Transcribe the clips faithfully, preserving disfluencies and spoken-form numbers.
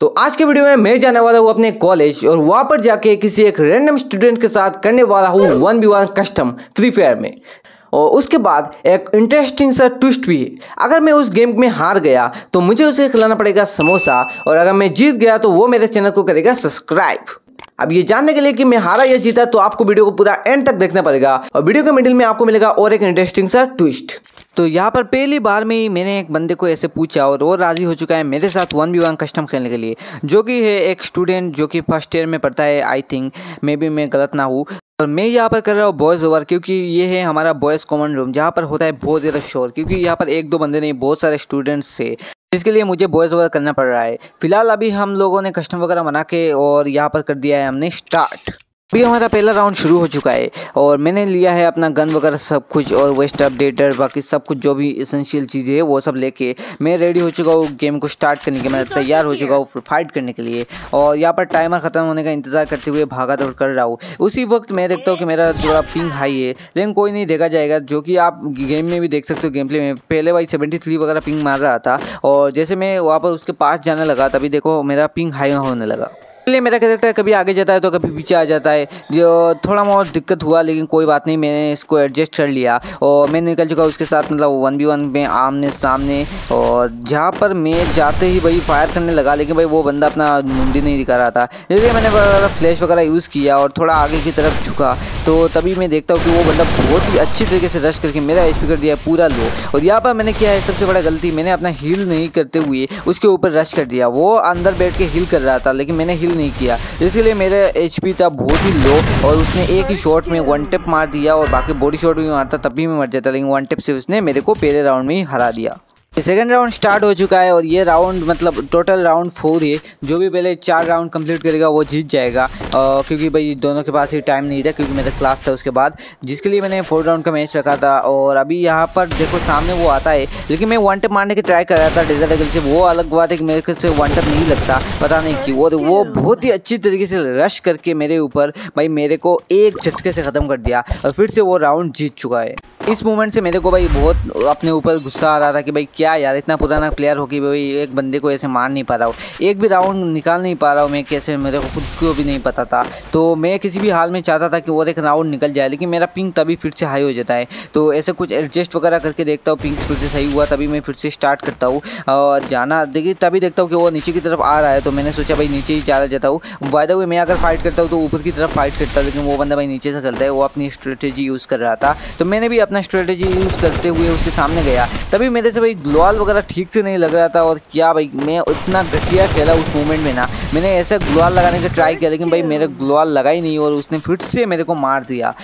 तो आज के वीडियो में मैं जाने वाला हूँ अपने कॉलेज और वहां पर जाके किसी एक रैंडम स्टूडेंट के साथ करने वाला हूँ one B one custom free fire में। और उसके बाद एक इंटरेस्टिंग सा ट्विस्ट भी है। अगर मैं उस गेम में हार गया तो मुझे उसे खिलाना पड़ेगा समोसा, और अगर मैं जीत गया तो वो मेरे चैनल को करेगा सब्सक्राइब। अब ये जानने के लिए कि मैं हारा या जीता तो आपको वीडियो को पूरा एंड तक देखना पड़ेगा, और वीडियो के मिडिल में आपको मिलेगा और एक इंटरेस्टिंग सा ट्विस्ट। तो यहाँ पर पहली बार में ही मैंने एक बंदे को ऐसे पूछा और वो राजी हो चुका है मेरे साथ वन बी वन कस्टम खेलने के लिए, जो कि है एक स्टूडेंट जो कि फर्स्ट ईयर में पढ़ता है। आई थिंक मे बी मैं गलत ना हूँ। और मैं यहाँ पर कर रहा हूँ बॉयज़ ओवर, क्योंकि ये है हमारा बॉयज़ कॉमन रूम जहाँ पर होता है बहुत ज़्यादा शोर, क्योंकि यहाँ पर एक दो बंदे नहीं बहुत सारे स्टूडेंट्स से, इसके लिए मुझे बॉयज़ ओवर करना पड़ रहा है। फिलहाल अभी हम लोगों ने कस्टम वगैरह बना के और यहाँ पर कर दिया है हमने स्टार्ट। अभी हमारा पहला राउंड शुरू हो चुका है और मैंने लिया है अपना गन वगैरह सब कुछ और वेस्ट अपडेटर बाकी सब कुछ जो भी एसेंशियल चीज़ें है वो सब लेके मैं रेडी हो चुका हूँ गेम को स्टार्ट करने के। मैं तैयार हो चुका हूँ फाइट करने के लिए और यहाँ पर टाइमर ख़त्म होने का इंतज़ार करते हुए भागा दौड़ कर रहा हूँ। उसी वक्त मैं देखता हूँ कि मेरा थोड़ा पिंग हाई है, लेकिन कोई नहीं देखा जाएगा, जो कि आप गेम में भी देख सकते हो। गेम प्ले में पहले भाई सेवेंटी थ्री वगैरह पिंग मार रहा था और जैसे मैं वहाँ पर उसके पास जाने लगा तभी देखो मेरा पिंग हाई होने लगा। इसलिए मेरा कैरेक्टर कभी आगे जाता है तो कभी पीछे आ जाता है, जो थोड़ा बहुत दिक्कत हुआ, लेकिन कोई बात नहीं, मैंने इसको एडजस्ट कर लिया और मैं निकल चुका उसके साथ मतलब वन बी वन में आमने सामने। और जहाँ पर मैं जाते ही भाई फायर करने लगा, लेकिन भाई वो बंदा अपना मुंडी नहीं दिखा रहा था, इसलिए मैंने फ्लैश वगैरह यूज़ किया और थोड़ा आगे की तरफ झुका। तो तभी मैं देखता हूँ कि वो बंदा बहुत ही अच्छी तरीके से रश करके मेरा एच पी कर दिया पूरा लो। और यहाँ पर मैंने किया है सबसे बड़ा गलती, मैंने अपना हील नहीं करते हुए उसके ऊपर रश कर दिया। वो अंदर बैठ के हील कर रहा था लेकिन मैंने हील नहीं किया, इसलिए मेरा एचपी था बहुत ही लो और उसने एक ही शॉट में वन टिप मार दिया और बाकी बॉडी शॉट भी मारता तब भी मैं मर जाता, लेकिन वन टिप से उसने मेरे को पहले राउंड में ही हरा दिया। सेकेंड राउंड स्टार्ट हो चुका है और ये राउंड मतलब टोटल राउंड फोर है। जो भी पहले चार राउंड कंप्लीट करेगा वो जीत जाएगा, क्योंकि भाई दोनों के पास ही टाइम नहीं था, क्योंकि मेरा क्लास था उसके बाद, जिसके लिए मैंने फोर राउंड का मैच रखा था। और अभी यहाँ पर देखो सामने वो आता है, लेकिन मैं वन टिप मारने की ट्राई कर रहा था डेजर्ट ईगल से। वो अलग बात है कि मेरे से वन टिप नहीं लगता, पता नहीं क्यों, और वो बहुत ही अच्छी तरीके से रश करके मेरे ऊपर भाई मेरे को एक झटके से ख़त्म कर दिया और फिर से वो राउंड जीत चुका है। इस मोमेंट से मेरे को भाई बहुत अपने ऊपर गुस्सा आ रहा था कि भाई क्या यार, इतना पुराना प्लेयर हो कि भाई एक बंदे को ऐसे मार नहीं पा रहा हूँ, एक भी राउंड निकाल नहीं पा रहा हूँ मैं, कैसे मेरे को खुद को भी नहीं पता था। तो मैं किसी भी हाल में चाहता था कि वो एक राउंड निकल जाए, लेकिन मेरा पिंग तभी फिर से हाई हो जाता है। तो ऐसे कुछ एडजस्ट वगैरह करके देखता हूँ, पिंग फिर से सही हुआ तभी मैं फिर से स्टार्ट करता हूँ और जाना। देखिए तभी देखता हूँ कि वो नीचे की तरफ आ रहा है, तो मैंने सोचा भाई नीचे ही चला जाता हूँ। बाय द वे मैं अगर फाइट करता हूँ तो ऊपर की तरफ फाइट करता हूँ, लेकिन वो बंदा भाई नीचे से चलता है, वो अपनी स्ट्रेटेजी यूज़ कर रहा था। तो मैंने भी अपना स्ट्रेटेजी यूज़ करते हुए उसके सामने गया, तभी मेरे से भाई ग्लोअल वगैरह ठीक से नहीं लग रहा था। और क्या भाई मैं इतना घटिया खेला उस मोमेंट में ना, मैंने ऐसा ग्लोअल लगाने का ट्राई किया लेकिन भाई मेरे ग्लोअल लगा ही नहीं और उसने फिर से मेरे को मार दिया।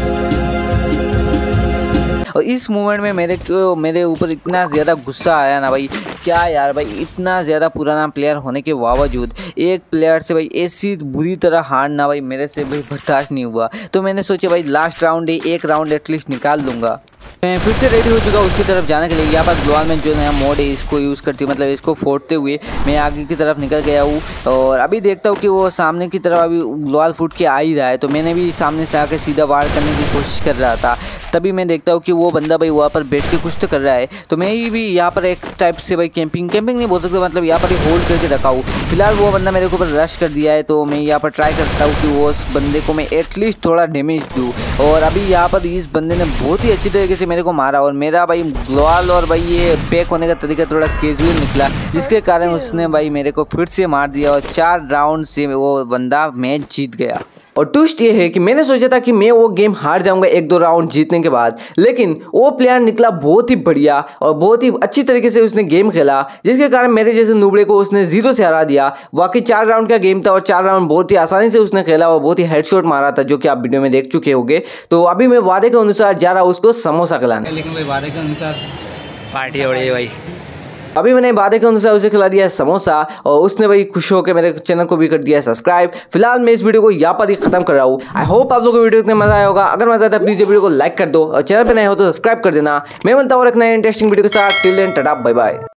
और इस मोमेंट में मेरे को मेरे ऊपर इतना ज़्यादा गुस्सा आया ना भाई, क्या यार भाई, इतना ज़्यादा पुराना प्लेयर होने के बावजूद एक प्लेयर से भाई ऐसी बुरी तरह हारना भाई मेरे से भाई बर्दाश्त नहीं हुआ। तो मैंने सोचा भाई लास्ट राउंड है, एक राउंड एटलीस्ट निकाल लूँगा। मैं फिर से रेडी हो चुका हूँ उसकी तरफ जाने के लिए। यहाँ पर ग्लोअल में जो नया मोड है इसको यूज़ करती हूँ, मतलब इसको फोड़ते हुए मैं आगे की तरफ निकल गया हूँ। और अभी देखता हूँ कि वो सामने की तरफ अभी ग्लोअल फूट के आ ही रहा है, तो मैंने भी सामने से आके सीधा वार करने की कोशिश कर रहा था। तभी मैं देखता हूँ कि वो बंदा भाई वहाँ पर बैठ के कुछ तो कर रहा है, तो मैं ही भी यहाँ पर एक टाइप से भाई कैंपिंग कैंपिंग नहीं बोल सकते, मतलब यहाँ पर ही होल्ड करके रखा हूँ। फिलहाल वो बंदा मेरे ऊपर रश कर दिया है, तो मैं यहाँ पर ट्राई करता हूँ कि वो उस बंदे को मैं एटलीस्ट थोड़ा डैमेज दूँ। और अभी यहाँ पर इस बंदे ने बहुत ही अच्छी तरीके से मेरे को मारा और मेरा भाई ग्लोअल और भाई ये पैक होने का तरीका थोड़ा कैजुअल निकला, जिसके कारण उसने भाई मेरे को फिर से मार दिया और चार राउंड से वो बंदा मैच जीत गया। और ट्विस्ट ये है कि मैंने सोचा था कि मैं वो गेम हार जाऊंगा एक दो राउंड जीतने के बाद, लेकिन वो प्लेयर निकला बहुत ही बढ़िया और बहुत ही अच्छी तरीके से उसने गेम खेला, जिसके कारण मेरे जैसे नुबड़े को उसने जीरो से हरा दिया। बाकी चार राउंड का गेम था और चार राउंड बहुत ही आसानी से उसने खेला और बहुत ही हेडशॉट मारा था, जो कि आप वीडियो में देख चुके होंगे। तो अभी मैं वादे के अनुसार जा रहा हूँ उसको समोसा खिलाने, लेकिन भाई वादे के अनुसार पार्टी हो रही है भाई। अभी मैंने वादे के अनुसार उसे खिला दिया है समोसा और उसने भाई खुश होकर मेरे चैनल को भी कर दिया है सब्सक्राइब। फिलहाल मैं इस वीडियो को यहाँ पर ही खत्म कर रहा हूँ। आई होप आप लोगों को वीडियो इतना मजा आया होगा। अगर मजा आता है प्लीज ये वीडियो को लाइक कर दो और चैनल पे नए हो तो सब्सक्राइब कर देना। मैं मिलता हूँ और एक नए इंटरेस्टिंग वीडियो के साथ। Till then tata bye bye.